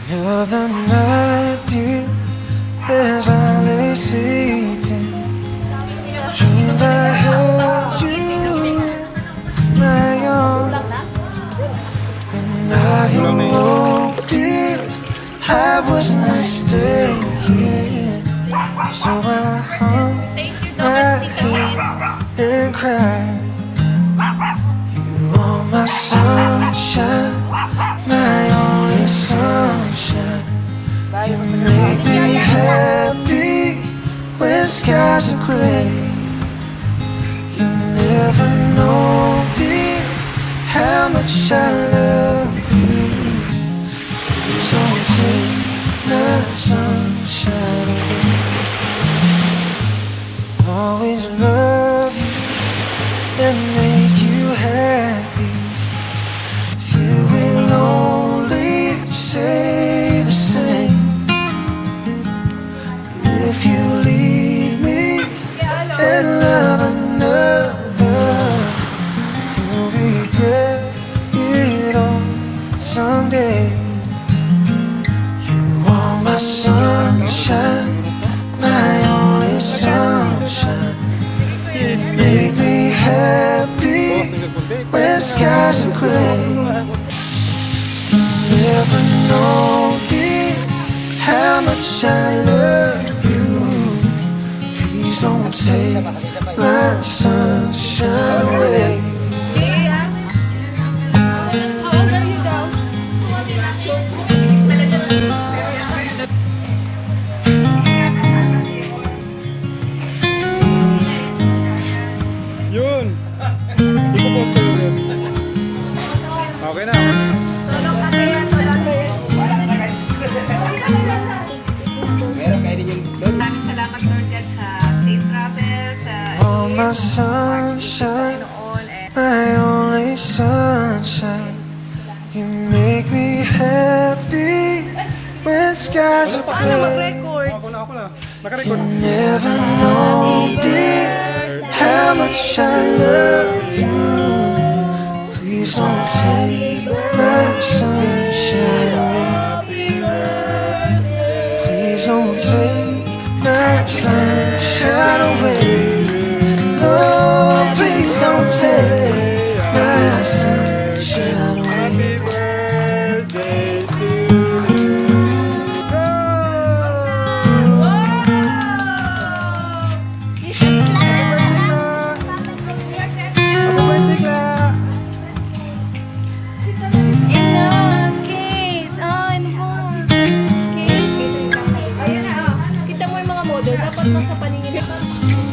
The other night, dear, as I lay sleeping, dreamed I held you in my arms. When I awoke, dear, I was mistaken. So I hung my head and cried. You are my sunshine, my only sunshine. You make me happy when skies are gray. You never know, dear, how much I love you. Please don't take my sunshine away. Always love you and make you happy. If you will only say the same. If you leave me and love another, you'll regret it all someday. You are my sunshine, my only sunshine. You make me happy when skies are gray. You never know, dear, how much I love you. Please don't take my sunshine away. Yun! Ipo-post ko yun. Okay na. Maraming salamat, Lord God, sa safe travel, sa Oh, my sunshine, my only sunshine. You make me happy when skies are gray. Ako na. You Naka-record. never know, dear, how much I love you. Please don't take my sunshine away. Please don't take my sunshine away. No, please don't take my sunshine away. Happy birthday to Kita mo yung mga model, dapat nasa paningin.